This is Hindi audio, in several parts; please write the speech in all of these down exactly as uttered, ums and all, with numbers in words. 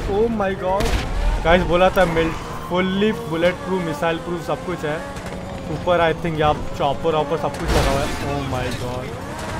ओ माय गॉड गाइस, बोला था मिल fully bulletproof, missile proof सब कुछ है। ऊपर आई थिंक यहाँ चॉपर ऑपर सब कुछ लगा हुआ है। ओ माय गॉड,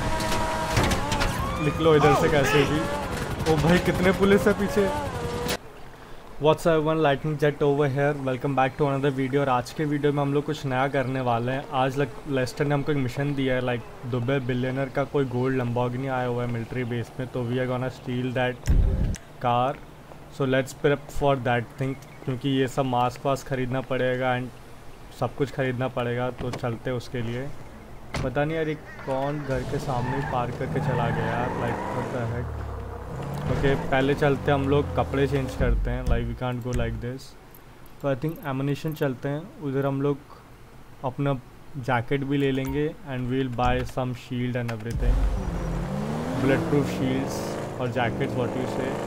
निकलो इधर से कैसे भी। ओ भाई कितने पुलिस है पीछे। What's up one, lightning jet over here, welcome back to another video. और आज के वीडियो में हम लोग कुछ नया करने वाले हैं। आज लग लेस्टर ने हमको एक मिशन दिया है, लाइक दुबई बिलियनर का कोई गोल्ड लंबोर्गिनी आया हुआ है मिलिट्री बेस में, तो we are gonna steal that car. So let's prep for that thing, क्योंकि ये सब मास्क वास्क खरीदना पड़ेगा एंड सब कुछ खरीदना पड़ेगा, तो चलते उसके लिए। पता नहीं यार ये कौन घर के सामने पार्क करके चला गया यार, like what the heck. Okay पहले चलते हम लोग कपड़े चेंज करते हैं, like we can't go like this. तो आई थिंक एमुनिशन चलते हैं उधर, हम लोग अपना जैकेट भी ले लेंगे and we'll buy some shield and everything, bulletproof shields और jackets what you say.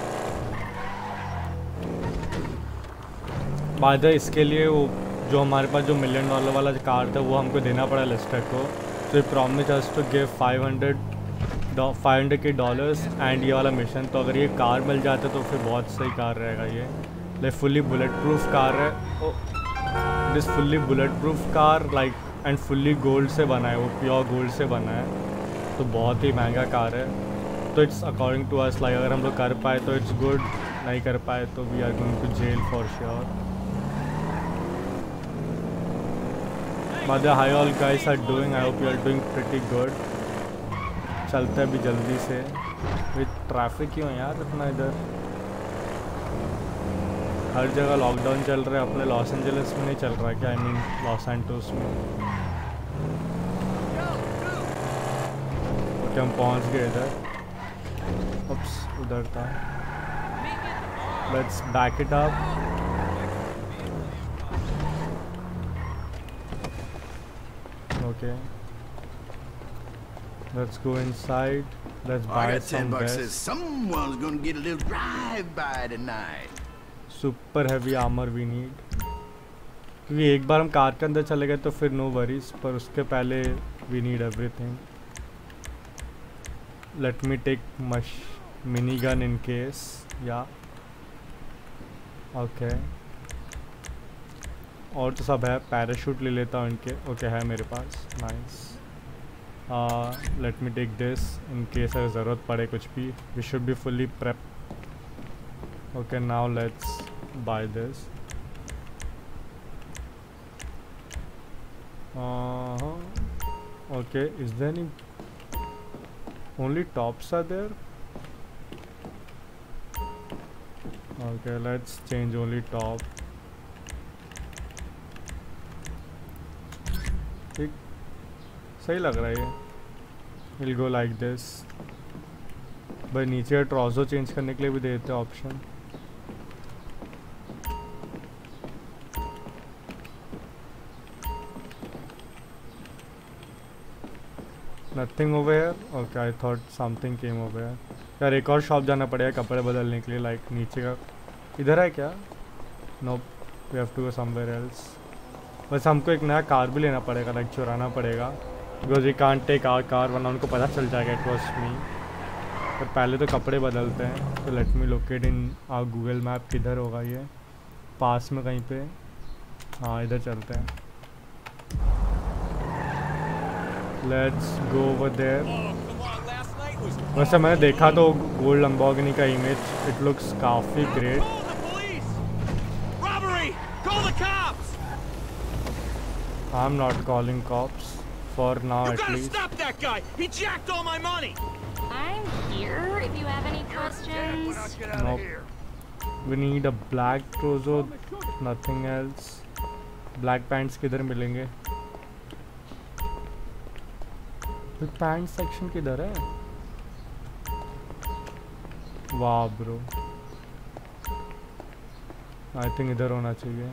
By the इसके लिए वो जो हमारे पास जो मिलियन डॉलर वाला कार था वो हमको देना पड़ा लेस्टर को। तो promise us to give five hundred five hundred के डॉलर्स एंड ये वाला मिशन। तो अगर ये कार मिल जाता तो फिर बहुत सही कार रहेगा ये। Like fully bulletproof car है, this fully bulletproof car like and fully gold से बना है, वो प्योर गोल्ड से बना है, तो बहुत ही महंगा कार है। तो it's according to us like अगर हम लोग कर पाए तो इट्स गुड, नहीं कर पाए तो we are going to jail for sure. But how all guys are doing? I hope you are doing pretty good. चलते हैं अभी जल्दी से। विद ट्रैफिक क्यों है यार इतना इधर, हर जगह लॉकडाउन चल रहा है, अपने लॉस एंजलिस में नहीं चल रहा क्या? आई मीन लॉस एंटोस में। ओके हम पहुंच गए इधर, उप्स उधर था। Let's back it up. Okay, let's go inside. Let's buy I got some ten bucks. vests. Says someone's gonna get a little drive-by tonight. Super heavy armor we need. क्योंकि एक बार हम कार के अंदर चले गए तो फिर नो वरीज, पर उसके पहले we need everything. Let me take my minigun in case. Yeah. Okay. और तो सब है, पैराशूट ले लेता हूँ इनके। ओके है मेरे पास, nice. Let me take this in case अगर ज़रूरत पड़े कुछ भी। We should be fully prep. Okay now let's buy this. Okay is there any only tops are there? Okay let's change only top. ठीक सही लग रहा है ये। Will go like this. भाई नीचे ट्राउजर चेंज करने के लिए भी देते हैं option. Nothing over here. Okay I thought something came over here. यार एक और शॉप जाना पड़ेगा कपड़े बदलने के लिए, लाइक नीचे का इधर है क्या? No we have to go somewhere else. बस हमको एक नया कार भी लेना पड़ेगा, लाइक चुराना पड़ेगा, because we can't take our car वरना उनको पता चल जाएगा इट वॉज मी। तो पहले तो कपड़े बदलते हैं। तो let me locate in our Google map, किधर होगा ये? पास में कहीं पे। हाँ इधर चलते हैं। Let's go over there. वैसे मैंने देखा तो गोल्ड लंबोर्गिनी का इमेज, इट लुक्स काफ़ी great. I'm not calling cops for now at least. You gotta stop that guy! He jacked all my money! I'm here if you have any questions. Nope. We need a black trozo, nothing else. Black pants किधर मिलेंगे? पैंट सेक्शन किधर है? वाह ब्रो, आई थिंक इधर होना चाहिए।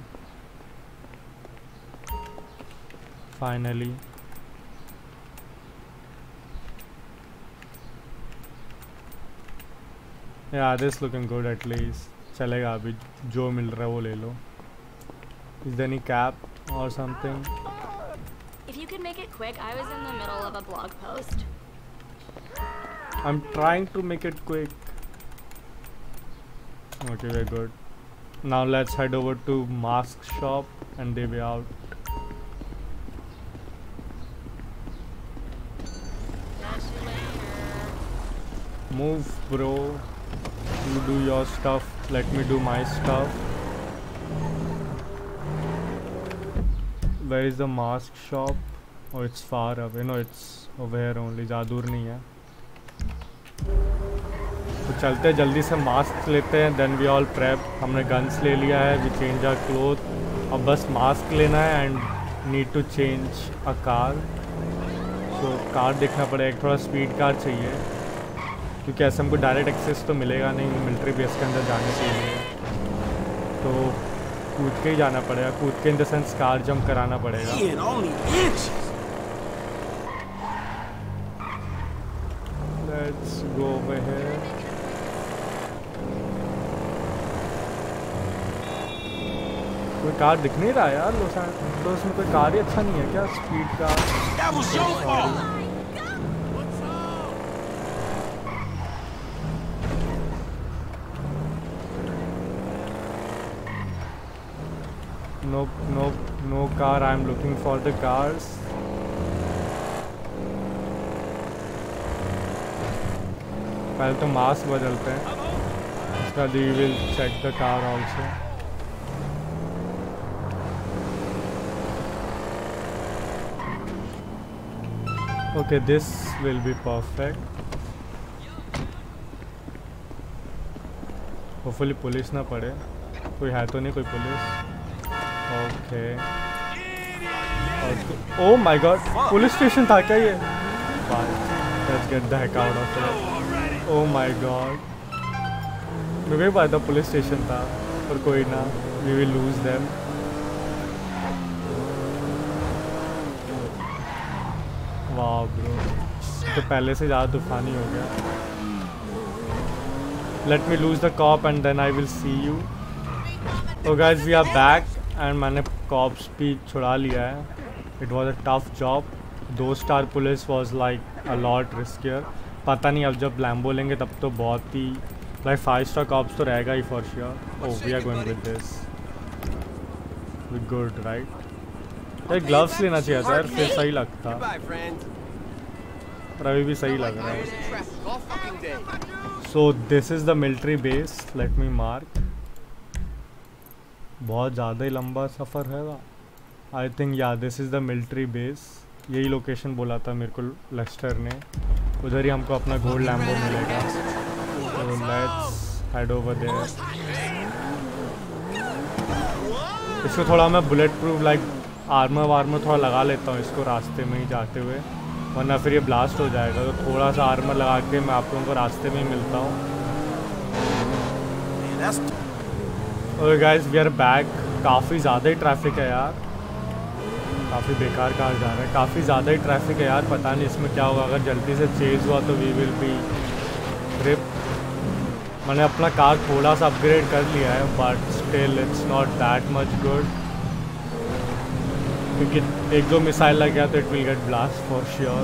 फाइनली यार this looking good at least. चलेगा अभी जो मिल रहा है वो ले लो। इज देयर एनी कैप और something? If you could make it quick, I was in the middle of a blog post. I'm trying to make it quick. Okay, we're good. Now let's head over to mask shop and they way out. Move, bro. You do your stuff. Let me do my stuff. Where is the mask shop? Oh, it's far away. No, it's over here only. ज़्यादा दूर नहीं है. तो चलते हैं, जल्दी से मास्क लेते हैं. Then we all prep. हमने गन्स ले लिया है. We change our cloth. अब बस मास्क लेना है and need to change a car. So car देखना पड़ेगा. एक थोड़ा स्पीड कार चाहिए क्योंकि ऐसे हमको डायरेक्ट एक्सेस तो मिलेगा नहीं मिलिट्री बेस के अंदर जाने के लिए. तो कूद के ही जाना पड़ेगा. कूद के in the sense car jump कराना पड़ेगा. Let's go over here. कोई कार दिख नहीं रहा यार. लॉस एंजल्स में कोई कार ही अच्छा नहीं है क्या? Speed car. Nope, nope, no car. I'm looking for the cars. पहले तो मास्क बदलते हैं. उसका we will check the car also. Okay, this will be perfect. Hopefully police ना पड़े. कोई है तो नहीं कोई police. Okay. Oh my God, police station था क्या ये? Let's get the heck out of here. Oh my God, मुझे भी पता था पुलिस स्टेशन था. पर कोई ना, वी विल लूज देम. वाह ब्रो, तो पहले से ज़्यादा तूफानी हो गया. Let me lose the cop and then I will see you. तो guys we are back and मैंने कॉप्स भी छुड़ा लिया है. It was a tough job. दो star police was like a lot riskier. पता नहीं अब जब लैम्बो लेंगे तब तो बहुत ही लाइक फाइव स्टार कॉप्स तो रहेगा ही for sure. Oh we are going with this. We good right. यार ग्लव्स लेना चाहिए था यार, फिर सही लगता. पर अभी भी सही लग रहा है. So this is the military base. Let me mark. बहुत ज़्यादा ही लंबा सफ़र है. आई थिंक या this is the military base. यही लोकेशन बोला था मेरे को लेस्टर ने. उधर ही हमको अपना गोल्ड लैम्बो मिलेगा. तो लेट्स हेड ओवर देयर. इसको थोड़ा मैं bulletproof like armour warmer थोड़ा लगा लेता हूँ इसको रास्ते में ही जाते हुए, वरना फिर ये ब्लास्ट हो जाएगा. तो थोड़ा सा आर्मर लगा के मैं आप लोगों को रास्ते में ही मिलता हूँ. Okay guys we are back. काफ़ी ज़्यादा ही ट्रैफिक है यार. काफ़ी बेकार कार जा रहा है. काफ़ी ज़्यादा ही ट्रैफिक है यार. पता नहीं इसमें क्या होगा. अगर जल्दी से चेज हुआ तो वी विल बी ट्रिप. मैंने अपना कार थोड़ा सा अपग्रेड कर लिया है but still it's not that much good. क्योंकि एक दो मिसाइल लग गया तो it will get blast for sure.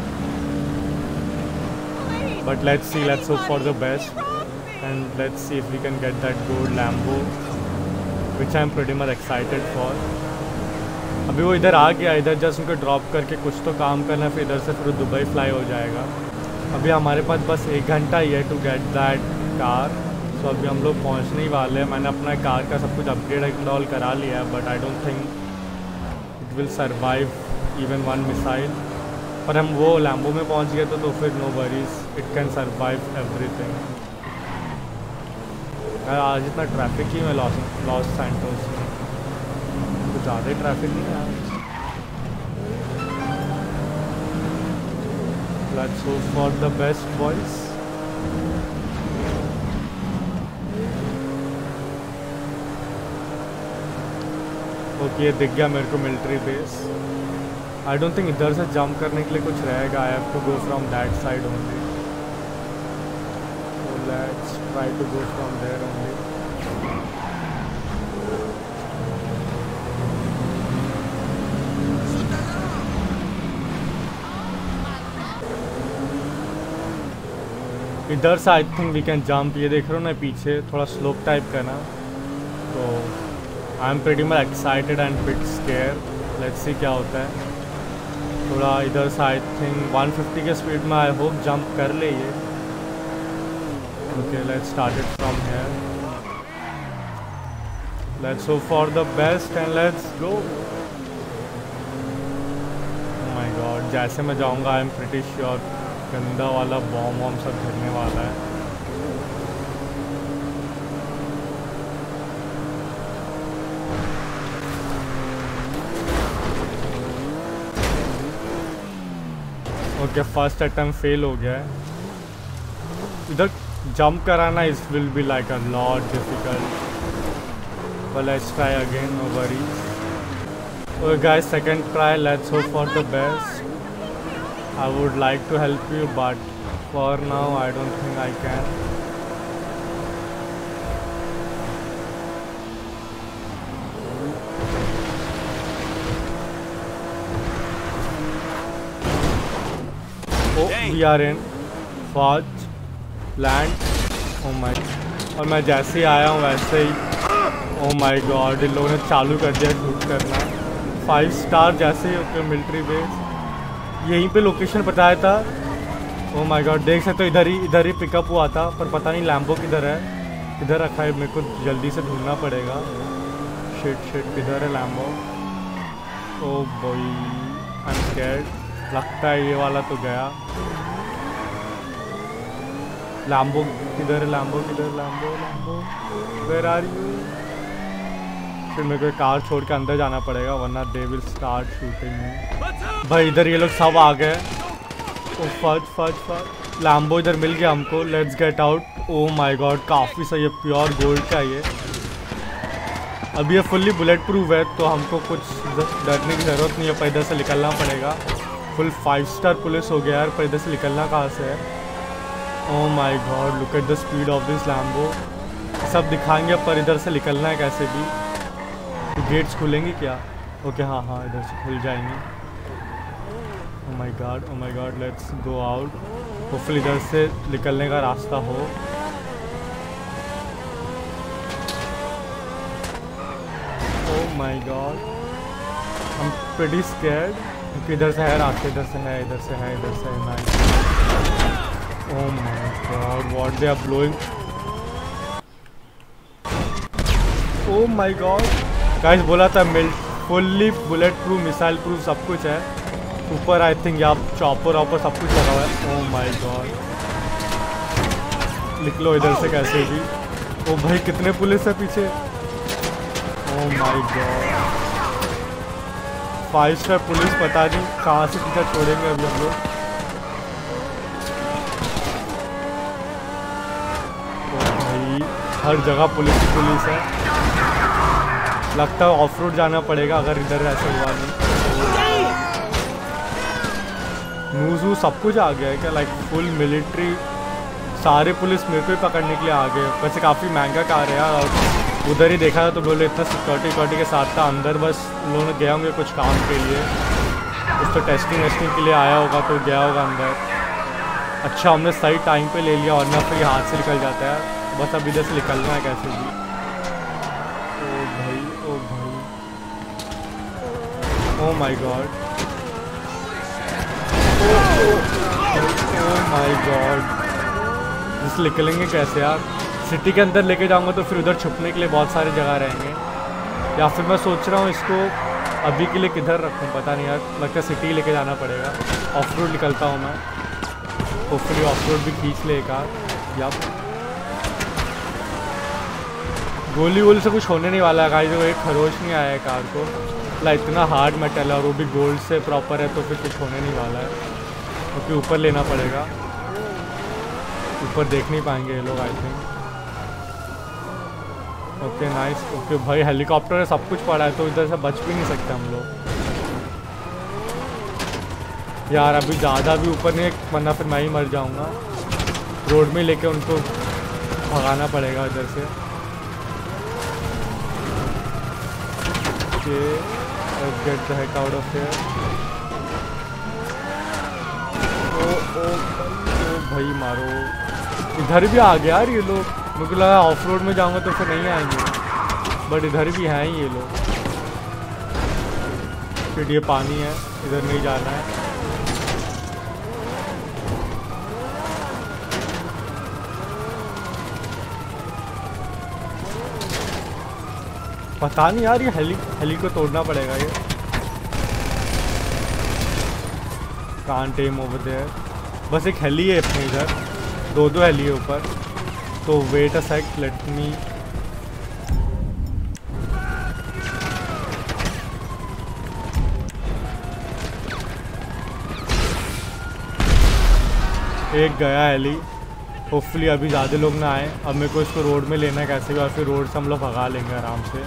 But let's see. Let's hope for the best and let's see if we can get that gold Lambo which I am pretty much excited for. अभी वो इधर आ गया. इधर जस्ट उनको ड्रॉप करके कुछ तो काम करना, फिर इधर से फिर दुबई फ्लाई हो जाएगा. अभी हमारे पास बस एक घंटा ही है to get that car. So अभी हम लोग पहुंचने ही वाले हैं. मैंने अपना कार का सब कुछ अपग्रेड इंस्टॉल करा लिया है but I don't think it will survive even one missile. पर हम वो लैम्बो में पहुंच गए तो, तो फिर no worries, it can survive everything. आज इतना ट्रैफिक ही में लॉस लॉस सैंटोस में तो ज़्यादा ही ट्रैफिक नहीं है. Let's hope for the best boys. Okay ये दिख गया मेरे को military base. I don't think इधर से जंप करने के लिए कुछ रहेगा. I have to go from that side only. So let's try to go from there only. इधर से I think we can jump. ये देख रहे हो ना पीछे थोड़ा स्लोप टाइप का ना, तो I am pretty much excited and bit scared. Let's see क्या होता है। थोड़ा इधर से आई थिंक वन फिफ्टी के स्पीड में आई होप जंप कर ले ये। Okay let's start it from here. Let's hope for the best and let's go. Oh my God, जैसे मैं जाऊंगा आई एम प्रीटी श्योर गंदा वाला बॉम्ब वॉम्ब सब गिरने वाला है। ओके फर्स्ट अटेम्प्ट फेल हो गया है। इधर जंप कराना इस will be like a lot difficult, but let's try again, no worries. Okay guys, second try, let's hope for the best. I would like to help you but for now I don't think I can. Oh, we are in fast land. Oh my, और मैं जैसे ही आया हूँ वैसे ही ओह माय गॉड इन लोगों ने चालू कर दिया शूट करना। फाइव स्टार जैसे ही होते मिलिट्री बेस, यहीं पे लोकेशन बताया था। ओह माय गॉड देख सकते हो इधर ही इधर ही पिकअप हुआ था, पर पता नहीं लैम्बो किधर है। किधर रखा है मेरे को जल्दी से ढूंढना पड़ेगा। शिट शिट किधर है Lambo? Oh boy I am scared. लगता है ये वाला तो गया। लैम्बो किधर है? लैम्बो किधर? Lambo Lambo where are you? फिर मेरे को कार छोड़ के अंदर जाना पड़ेगा वरना दे विल स्टार्ट शूटिंग में। भाई इधर ये लोग सब आ गए। ओ फट फट फट लैम्बो इधर मिल गया हमको। Let's get out. Oh my God काफ़ी सही है, प्योर गोल्ड का ये। अभी ये फुल्ली बुलेट प्रूफ है तो हमको कुछ डरने की ज़रूरत नहीं है, पर इधर से निकलना पड़ेगा। फुल फाइव स्टार पुलिस हो गया यार, पर इधर से निकलना कहाँ से है? Oh my God look at the speed of this Lambo. सब दिखाएंगे पर इधर से निकलना है कैसे भी। तो गेट्स खुलेंगे क्या? ओके हाँ हाँ इधर से खुल जाएंगे। Oh my God oh my God let's go out. Hopefully इधर से निकलने का रास्ता हो। Oh my God I am pretty scared क्योंकि इधर से है रास्ता, इधर से है इधर से है इधर से है। Nice. Oh my God what they are blowing. Oh my God guys बोला था मिल fully bulletproof missile proof सब कुछ है। ऊपर आई थिंक यहाँ चॉपर वॉपर सब कुछ लगा हुआ है। ओह माय गॉड निकलो इधर से कैसे भी। ओ भाई कितने पुलिस है पीछे। Oh my God five star police, पता नहीं कहाँ से पीछा छोड़ेंगे अभी हम लोग। ओ भाई हर जगह पुलिस ही पुलिस है। लगता है ऑफ रोड जाना पड़ेगा अगर इधर ऐसा हुआ नहीं। न्यूज़ वूज सब कुछ आ गया है क्या? लाइक फुल मिलिट्री सारे पुलिस मेरे को ही पकड़ने के लिए आ गए। वैसे काफ़ी महंगा कार है यार, और उधर ही देखा था तो बोले इतना सिक्योरिटी सिक्योरिटी के साथ था। अंदर बस लोग गए होंगे कुछ काम के लिए, कुछ तो टेस्टिंग वेस्टिंग के लिए आया होगा तो गया होगा अंदर। अच्छा हमने सही टाइम पे ले लिया वरना फिर हाथ से निकल जाता है। बस अब इधर से निकलना है कैसे भी। ओ भाई ओ भाई oh my God oh my God जिस निकलेंगे कैसे यार? सिटी के अंदर लेके जाऊंगा तो फिर उधर छुपने के लिए बहुत सारी जगह रहेंगे, या फिर मैं सोच रहा हूँ इसको अभी के लिए किधर रखूँ पता नहीं यार। लगता है सिटी लेके जाना पड़ेगा। ऑफ रोड निकलता हूँ मैं, होपफुली ऑफ रोड भी खींच ले एक आध। या गोली वोली से कुछ होने नहीं वाला है गाइस। वो एक खरोच नहीं आया है कार को, मतलब इतना हार्ड मेटल है और वो भी गोल्ड से प्रॉपर है तो फिर कुछ होने नहीं वाला है। क्योंकि तो ऊपर लेना पड़ेगा, ऊपर देख नहीं पाएंगे ये लोग I think. Okay nice. Okay भाई हेलीकॉप्टर है सब कुछ पड़ा है तो इधर से बच भी नहीं सकते हम लोग यार। अभी ज़्यादा भी ऊपर नहीं वरना फिर मैं ही मर जाऊंगा। रोड में लेके उनको भगाना पड़ेगा इधर से। Okay let's get the heck out of here. ओ ओ ओ भाई मारो। इधर भी आ गया यार ये लोग। मुझे लगा ऑफ रोड में जाऊंगा तो फिर नहीं आएंगे, बट इधर भी हैं ये लोग। फिर ये पानी है, इधर नहीं जाना है। पता नहीं यार, ये हेली हेली को तोड़ना पड़ेगा। ये कांट एम ओवर देयर। बस एक हेली है अपने इधर, दो दो हेली है ऊपर। तो वेट अ सेक, लेट मी। एक गया हेली। होपफुली अभी ज़्यादा लोग ना आए। अब मेरे को इसको रोड में लेना है कैसे भी, और फिर रोड से हम लोग भगा लेंगे आराम से।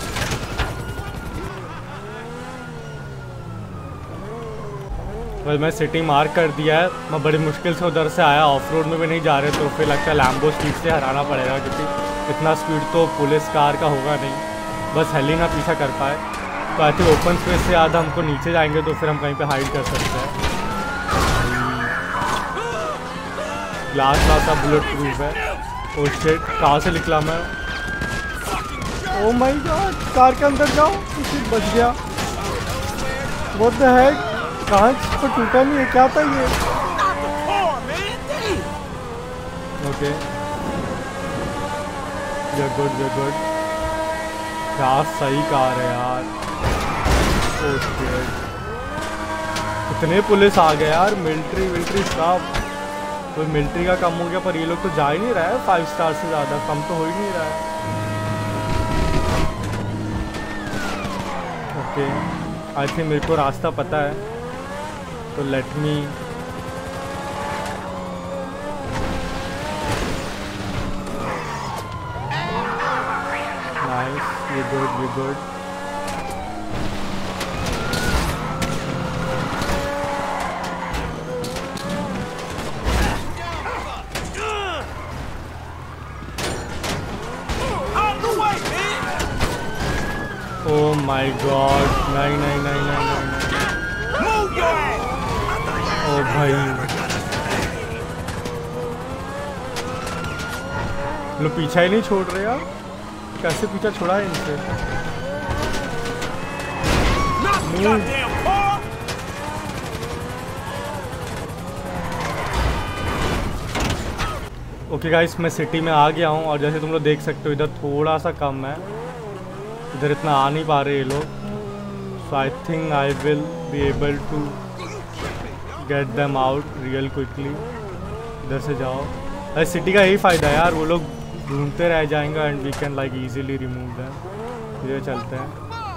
बस मैं सिटी मार्क कर दिया है। मैं बड़ी मुश्किल से उधर से आया, ऑफ रोड में भी नहीं जा रहे, तो फिर लगता है लैम्बो स्पीड से हराना पड़ेगा, क्योंकि इतना स्पीड तो पुलिस कार का होगा नहीं। बस हेली ना पीछा कर पाए तो आई थिंक ओपन स्पेस से ज़्यादा हमको नीचे जाएंगे तो फिर हम कहीं पे हाइड कर सकते हैं। ग्लास ग्लास बुलेट प्रूफ है। ओ शिट, कहाँ से निकला मैं? ओ माय गॉड, कार के अंदर जाओ। शिट, बच गया। व्हाट द हेक, कांच तो टूटा नहीं है, क्या था ये? Okay, we are good, we are good. क्या सही कार है यार। ओ शिट, कितने पुलिस आ गए यार, मिलिट्री मिलिट्री स्टाफ। तो मिलिट्री का कम हो गया, पर ये लोग तो जा ही नहीं रहा है। फाइव स्टार से ज़्यादा कम तो हो ही नहीं रहा है। ओके, आई थिंक मेरे को रास्ता पता है, तो let me. Nice, we good, we good. Oh my God! नहीं नहीं नहीं नहीं नहीं। ओ भाई, लोग पीछा ही नहीं छोड़ रहे यार। कैसे पीछा छोड़ा है इनसे? ओके गाइस, मैं सिटी में आ गया हूँ और जैसे तुम लोग देख सकते हो इधर थोड़ा सा कम है। इधर इतना आ नहीं पा रहे ये लोग। So I think I will be able to get them out real quickly. इधर से जाओ। अरे सिटी का यही फ़ायदा है यार, वो लोग ढूंढते रह जाएंगे and we can like easily remove them. इधर चलते हैं,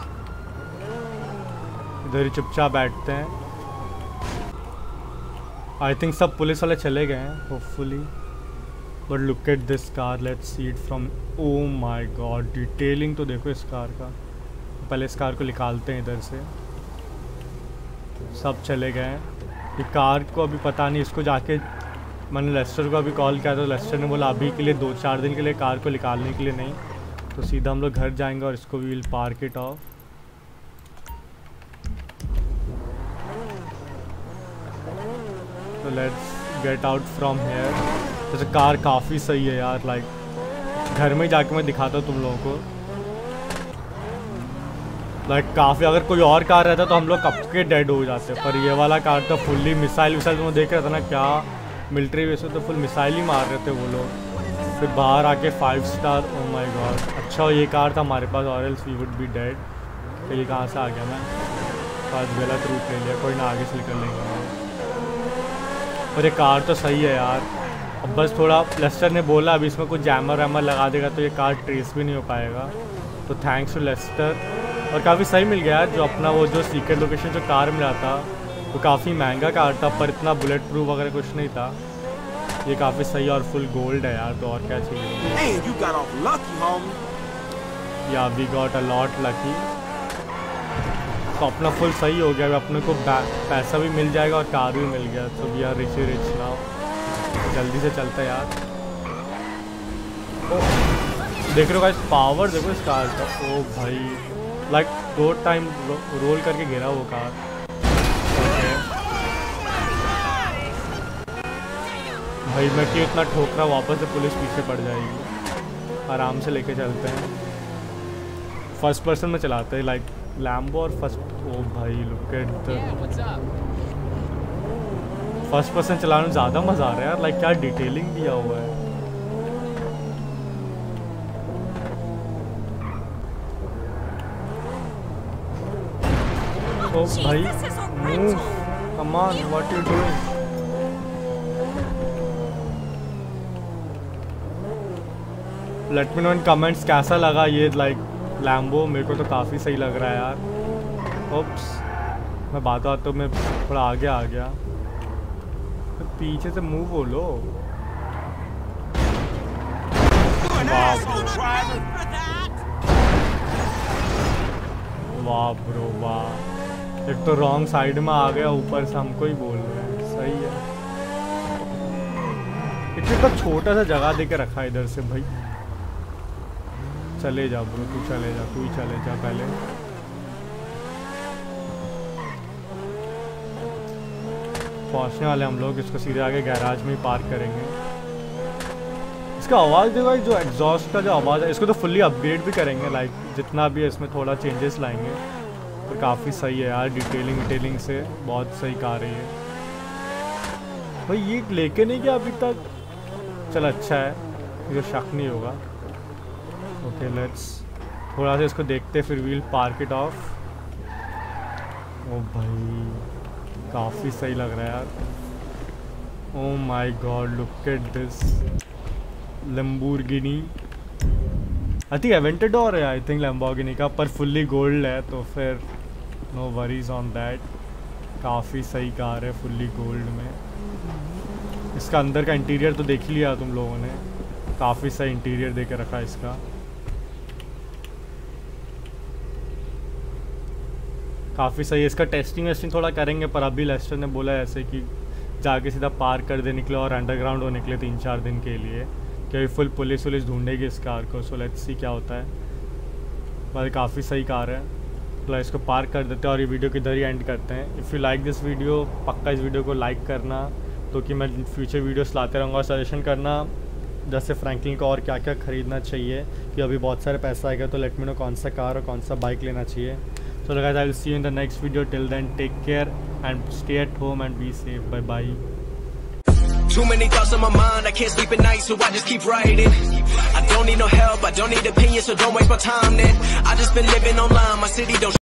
इधर ही चुपचाप बैठते हैं। आई थिंक सब पुलिस वाले चले गए हैं hopefully. But look at this car, let's see it from. Oh my God, detailing तो देखो इस कार का। पहले इस कार को निकालते हैं इधर से। सब चले गए हैं। ये कार को अभी पता नहीं, इसको जाके मैंने लेस्टर को अभी कॉल किया, तो लेस्टर ने बोला अभी के लिए दो चार दिन के लिए कार को निकालने के लिए नहीं, तो सीधा हम लोग घर जाएंगे और इसको we will park it off. तो let's get out from here. जैसे कार काफ़ी सही है यार, लाइक घर में जाके मैं दिखाता हूँ तुम लोगों को। लाइक काफ़ी, अगर कोई और कार रहता तो हम लोग कब के डेड हो जाते, पर ये वाला कार तो फुल्ली मिसाइल विसाइल तुम देख रहे थे ना, क्या मिलिट्री वैसे तो फुल मिसाइल ही मार रहे थे वो लोग। फिर बाहर आके five star. Oh my god, अच्छा ये कार था हमारे पास, और else we would be dead. तो ये कहाँ से आ गया? मैं आज गलत रूट ले लिया, कोई ना आगे से निकल लेंगे। और ये कार तो सही है यार। अब बस थोड़ा लेस्टर ने बोला अभी इसमें कुछ जैमर वैमर लगा देगा तो ये कार ट्रेस भी नहीं हो पाएगा। तो थैंक्स टू लेस्टर। और काफ़ी सही मिल गया यार, जो अपना वो जो सीक्रेट लोकेशन जो कार मिला था वो काफ़ी महंगा कार था, पर इतना बुलेट प्रूफ वगैरह कुछ नहीं था। ये काफ़ी सही और फुल गोल्ड है यार, तो और क्या चाहिए। या we got a lot lucky. तो अपना फुल सही हो गया, अपने को पैसा भी मिल जाएगा और कार भी मिल गया। तो we are rich rich now. जल्दी से चलता है यार। ओ देख रहे हो गाइस, पावर देखो इस कार का। ओ भाई, लाइक दो टाइम रो, रोल करके गिरा वो कार। भाई मैं क्यों इतना ठोक रहा, वापस से पुलिस पीछे पड़ जाएगी। आराम से लेके चलते हैं, फर्स्ट पर्सन में चलाते हैं, लाइक लैम्बो और फर्स्ट। ओ भाई look at the first person चलाने में ज़्यादा मज़ा आ रहा है यार, लाइक क्या डिटेलिंग दिया हुआ है। ओ भाई move, come on, what you doing? Let me know in comments कैसा लगा ये लाइक लैम्बो। मेरे को तो काफ़ी सही लग रहा है यार। ओप्स, मैं बात बात तो मैं थोड़ा आगे आ गया, तो पीछे से मूव हो लो। वाह ब्रो वाह, एक तो रॉन्ग साइड में आ गया, ऊपर से हमको ही बोल रहे हैं। सही है, इतना छोटा सा जगह दे के रखा है इधर से। भाई चले जा ब्रो, तू चले जा, तू ही चले जा पहले। पहुंचने वाले हम लोग, इसको सीधे आगे गैराज में ही पार्क करेंगे। इसका आवाज़ देखो, जो एग्जॉस्ट का जो आवाज़ है, इसको तो फुल्ली अपग्रेड भी करेंगे, लाइक जितना भी है इसमें थोड़ा चेंजेस लाएंगे। तो काफ़ी सही है यार, डिटेलिंग डिटेलिंग से बहुत सही कार है ये। भाई ये लेके नहीं गया अभी तक, चल अच्छा है, मुझे शक नहीं होगा। ओके लेट्स थोड़ा सा इसको देखते, फिर व्हील पार्क इट ऑफ। ओ भाई काफ़ी सही लग रहा है यार। Oh my God look at this Lamborghini. I think Aventador है, आई थिंक लैम्बोर्गिनी का, पर फुल्ली गोल्ड है, तो फिर नो वरीज ऑन दैट। काफ़ी सही कार है फुल्ली गोल्ड में। इसका अंदर का इंटीरियर तो देख ही लिया तुम लोगों ने, काफ़ी सही इंटीरियर दे के रखा है इसका। काफ़ी सही है। इसका टेस्टिंग वेस्टिंग थोड़ा करेंगे, पर अभी लेस्टर ने बोला ऐसे कि जाके सीधा पार्क कर दे निकले और अंडरग्राउंड हो निकले तीन चार दिन के लिए, क्योंकि फुल पुलिस वुलिस ढूंढेगी इस कार को। सो लेट्स सी क्या होता है। भाई काफ़ी सही कार है, तो इसको पार्क कर देते हैं और ये वीडियो किधर ही एंड करते हैं। If you like this video, पक्का इस वीडियो को लाइक करना, तो कि मैं फ्यूचर वीडियोस लाते रहूँगा। और सजेशन करना जैसे फ्रैंकलिन को और क्या क्या ख़रीदना चाहिए, कि अभी बहुत सारे पैसा आएगा, तो लेट मी नो कौन सा कार और कौन सा बाइक लेना चाहिए। So guys, I will see you in the next video. Till then, take care and stay at home and be safe. Bye bye. Too many thoughts on my mind, I can't sleep at night, so I just keep writing. I don't need no help, I don't need opinions, so don't waste my time then. I just been living online, my city don't